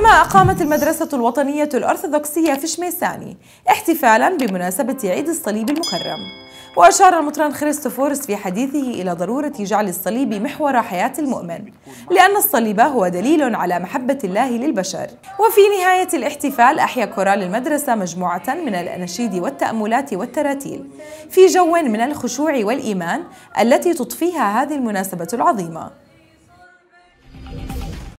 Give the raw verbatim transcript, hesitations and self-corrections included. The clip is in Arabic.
كما أقامت المدرسة الوطنية الأرثوذكسية في شميساني احتفالا بمناسبة عيد الصليب المكرم. وأشار المطران خريستوفورس في حديثه إلى ضرورة جعل الصليب محور حياة المؤمن، لأن الصليب هو دليل على محبة الله للبشر. وفي نهاية الاحتفال أحيا كورال المدرسة مجموعة من الأناشيد والتأملات والتراتيل في جو من الخشوع والإيمان التي تضفيها هذه المناسبة العظيمة.